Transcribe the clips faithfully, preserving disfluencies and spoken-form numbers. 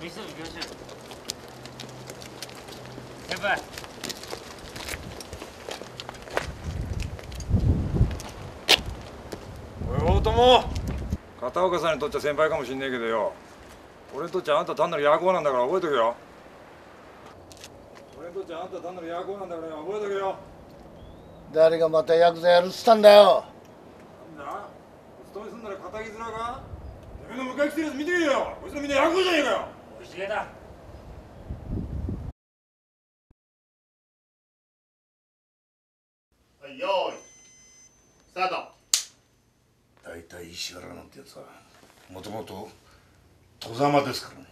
急い行きましょう。先輩。 おい大友、片岡さんにとっちゃ先輩かもしんねえけどよ、俺にとっちゃあんた単なる夜行なんだから覚えとけよ。俺にとっちゃあんた単なる夜行なんだから覚えとけよ。 誰がまたヤクザやるっつったんだよ。 なんだ、お勤めすんなら肩着面か。てめえの迎え来てるやつ見てけよ。こいつらみんな夜行じゃねえかよ。 おいしげだ。 はい、よーいスタート。 大体石原なんてやつはもともと戸様ですからね。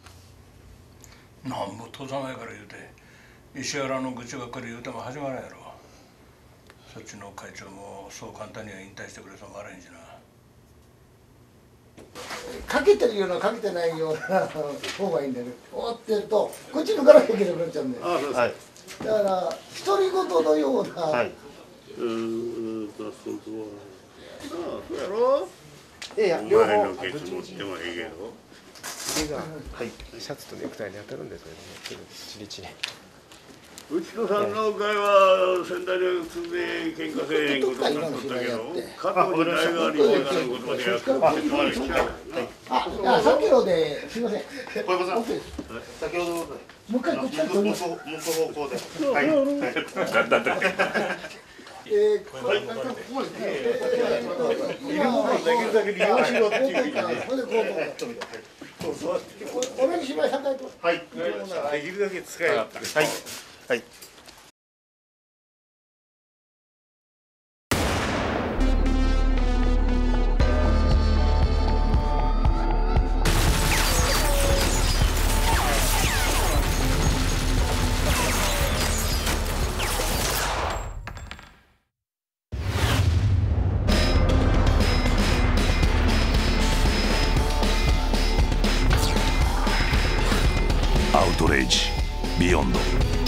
なんも戸様やから言うて石原の愚痴ばっかり言うても始まらんやろ。そっちの会長もそう簡単には引退してくれそうもあらへんしな。 かけてるようなかけてないような方がいいんだよね。終わってるとこっち抜かなきゃいけなくなっちゃうんだよ。 ああ、そうです。はい。 だから独り言のような、 はい。うーん、だそうそう。ああ、そうやろ。ええや、両方。お前のケツ持ってもいいけど。 腕が、はい、シャツとネクタイに当たるんですけどね、チリチリ。 うちのさんの会は仙台で普通で喧嘩せえへんことになっとったけど、加藤に代替わりになることまでやってもらうしかない。 あ、あ、さっきのですいません。 小山さん、 OK です。 先ほどもう一回こっちから取ります。 向く方向で。はい。だだだ。 えー、これなんかここまで来て、今できるだけ利用しろっていうか、それでこうそうそう。同じ芝居さん回と。 はい。 できるだけ使えよ。 はい。はい。 アウトレイジビヨンド。